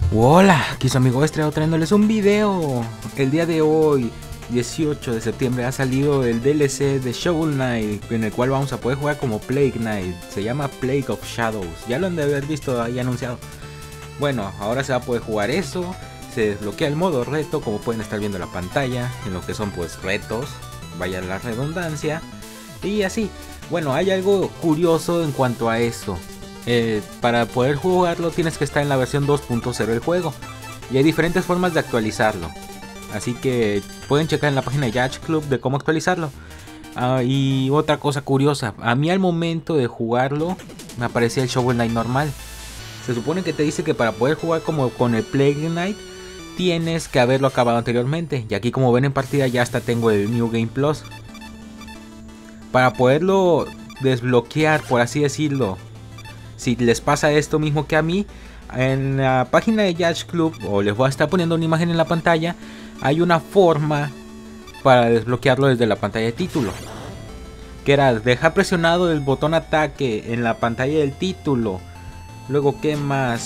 Hola, aquí su amigo Estrella trayéndoles un video. El día de hoy, 18 de septiembre, ha salido el DLC de Shovel Knight, en el cual vamos a poder jugar como Plague Knight. Se llama Plague of Shadows, ya lo han de haber visto ahí anunciado. Bueno, ahora se va a poder jugar eso. Se desbloquea el modo reto, como pueden estar viendo en la pantalla, en lo que son pues retos, vaya la redundancia. Y así, bueno, hay algo curioso en cuanto a eso. Para poder jugarlo tienes que estar en la versión 2.0 del juego. Y hay diferentes formas de actualizarlo. Así que pueden checar en la página de Yacht Club de cómo actualizarlo. Y otra cosa curiosa, a mí al momento de jugarlo me aparecía el Shovel Knight normal. Se supone que te dice que para poder jugar como con el Plague Knight tienes que haberlo acabado anteriormente. Y aquí, como ven en partida, ya hasta tengo el New Game Plus. Para poderlo desbloquear, por así decirlo, si les pasa esto mismo que a mí, en la página de Yacht Club, o les voy a estar poniendo una imagen en la pantalla, hay una forma para desbloquearlo desde la pantalla de título, que era dejar presionado el botón ataque en la pantalla del título. Luego, ¿qué más?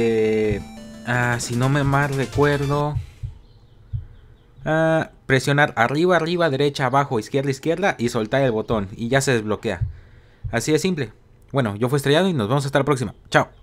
Si no me mal recuerdo, presionar arriba, arriba, derecha, abajo, izquierda, izquierda y soltar el botón y ya se desbloquea. Así de simple. Bueno, yo fui Estrellado y nos vemos hasta la próxima. Chao.